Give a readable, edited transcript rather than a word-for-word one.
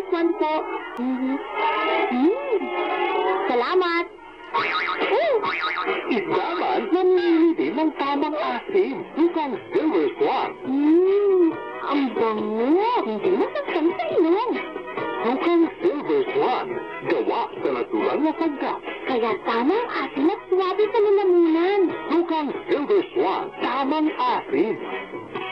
one po. Salamat. Isaman, namili din ng tamang asim. Mukhang Silver Swan. Ang bango. Hindi masasam sa inom. Mukhang Silver Swan. Gawa sa natural na sagap. Kaya tamang asim at swabe sa lalamunan. Mukhang Silver Swan. Tamang asim.